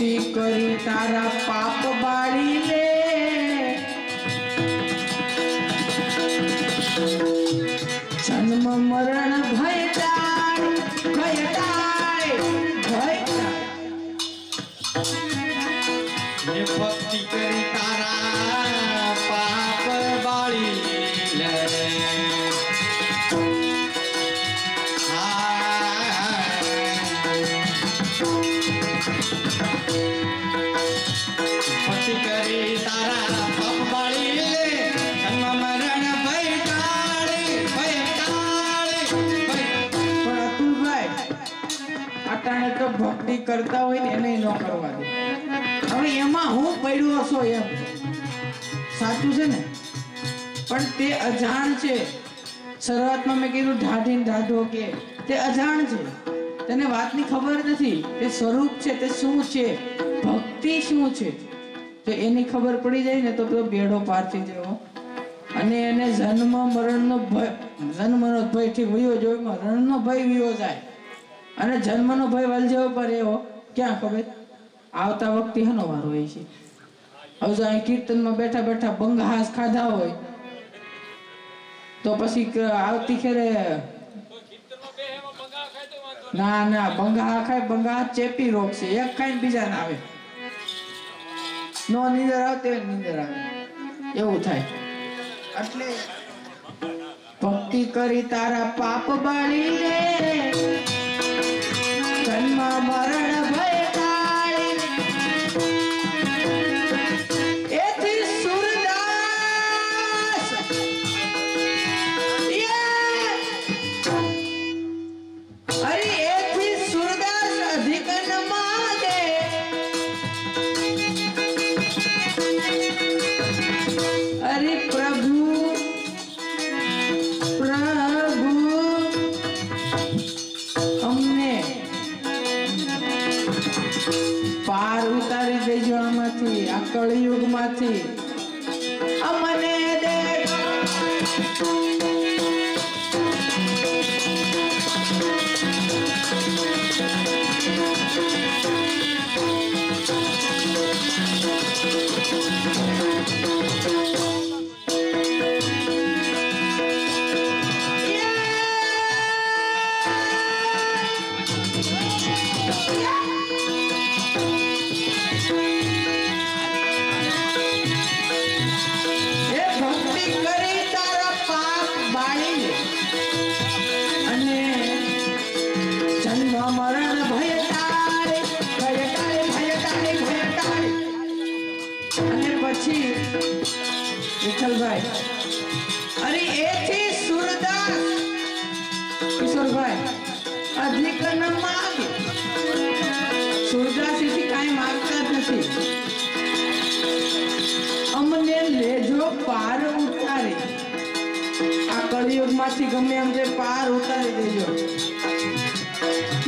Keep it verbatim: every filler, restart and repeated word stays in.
ભક્તિ કરી તારા પાપ બાળી લે જન્મ મરણ ભય ટાળ ભય ટાળ ભય ટાળ ભક્તિ કરી તારા પાપ બાળી લે ભક્તિ કરી તારા પાપ બાળી લે જન્મ મરણ ભય ટાળી ભય ટાળી પણ અતુલભાઈ અટાણે તો ભક્તિ કરતા હોય ને એને ન કરવા દે હવે એમાં હું પડ્યો છો એમ સાચું છે ને પણ તે અજાણ છે શરૂઆતમાં મેં કીધું ઢાઢીને ઢાઢો કે તે અજાણ છે તેને વાતની ખબર નથી તે સ્વરૂપ છે તે શું છે ભક્તિ શું છે તો એની ખબર પડી જાય ને તો પેલો બેડો પાર થઈ જાય અને એને જન્મ મરણનો ભય જન્મનો ભય થી વયો જો મરણનો ભય વયો જાય અને જન્મનો ભય વલજ્યો પર એવો ક્યાં ખબર આવતા વખતે હનો વારો હોય છે હવે જો અહીં કીર્તનમાં બેઠા બેઠા બંગાહાસ ખાધા હોય તો પછી આવતી ખેરે ના ના બંગાહા ખાય બંગાહા ચેપી રોગ છે એક ખાઈને બીજા ના આવે નો નીંદર આવતે નીંદર આવે એવું થાય એટલે ભક્તિ કરી તારા પાપ બાળી લે જન્મ મરણ ભય ટાળી એથી સુરદાસ અરે એથી સુરદાસ અધિક ન માગે અરે પ્રભુ પ્રભુ અમને પાર ઉતારી દેજો આમાંથી આ કળિયુગ માંથી અમને દેજો મરણ ભય ટાળે ભય ટાળે ભય ટાળે ભય ટાળે અને પછી વિઠ્ઠલભાઈ અરે એથી સુરદાસ કિશોરભાઈ અધિક ન માગે સુરદાસીથી કાંઈ માંગતા જ નથી અમને લેજો પાર ઉતારી આ કળિયુગમાંથી ગમે એમ જે પાર ઉતારી દેજો